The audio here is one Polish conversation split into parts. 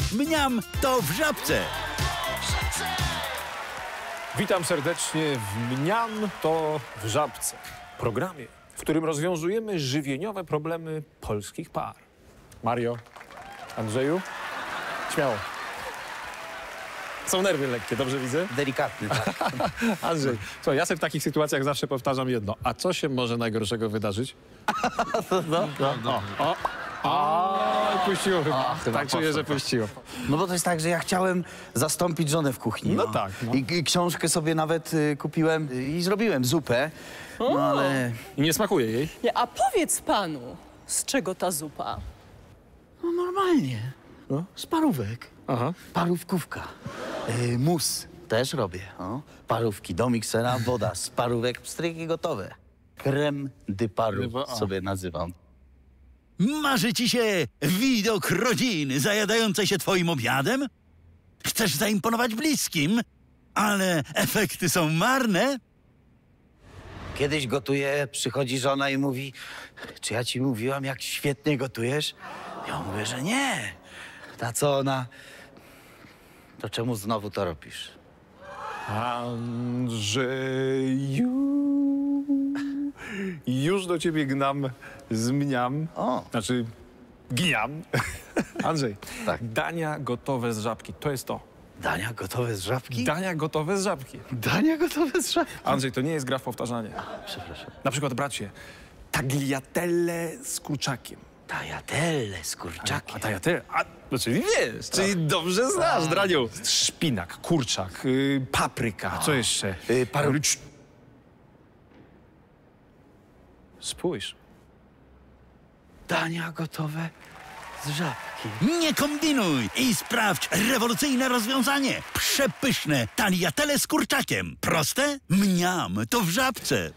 Mniam to w Żabce. Witam serdecznie w Mniam to w Żabce. Programie, w którym rozwiązujemy żywieniowe problemy polskich par. Mario, Andrzeju, śmiało. Są nerwy lekkie, dobrze widzę? Delikatny, tak. Andrzej, co, ja sobie w takich sytuacjach zawsze powtarzam jedno. A co się może najgorszego wydarzyć? Puściło chyba. Tak czuję, że puściło. No bo to jest tak, że ja chciałem zastąpić żonę w kuchni. No tak, no. I książkę sobie nawet kupiłem i zrobiłem zupę. No ale... I nie smakuje jej? Nie, a powiedz panu, z czego ta zupa? No normalnie. No, z parówek. Aha. Parówkówka. Mus też robię. O. Parówki do miksera, woda z parówek, pstryki gotowe. Crème de parów sobie nazywam. Marzy ci się widok rodziny zajadającej się twoim obiadem? Chcesz zaimponować bliskim, ale efekty są marne? Kiedyś gotuję, przychodzi żona i mówi: czy ja ci mówiłam, jak świetnie gotujesz? Ja mówię, że nie. Na co ona? To czemu znowu to robisz? Andrzeju, już do ciebie gnam z Mniam. O. Znaczy, gniam. Andrzej, Tak. dania gotowe z Żabki, to jest to. Dania gotowe z żabki? Dania gotowe z Żabki. Dania gotowe z żabki? Andrzej, to nie jest gra w powtarzanie. Przepraszam. Na przykład, bracie, tagliatelle z kurczakiem. Tajatelle z A kurczakiem. tagliatelle, no czyli wiesz, czyli dobrze znasz, Draniu. Szpinak, kurczak, papryka, co jeszcze? Spójrz. Dania gotowe z żabki. Nie kombinuj i sprawdź rewolucyjne rozwiązanie. Przepyszne tagliatelle z kurczakiem. Proste? Mniam to w Żabce.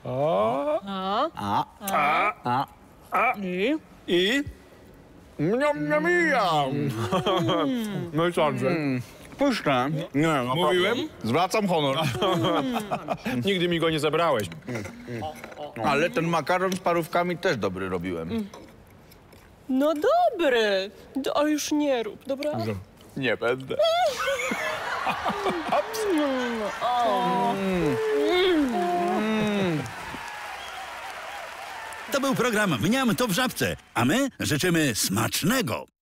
I? Mniam, mniam, mniam. No i co, Andrzej? Pyszne. Nie, no, mówiłem? Zwracam honor. Nigdy mi go nie zabrałeś. Ale ten makaron z parówkami też dobry robiłem. No dobry, ale już nie rób, dobra? Nie będę. To był program Mniam to w Żabce, a my życzymy smacznego.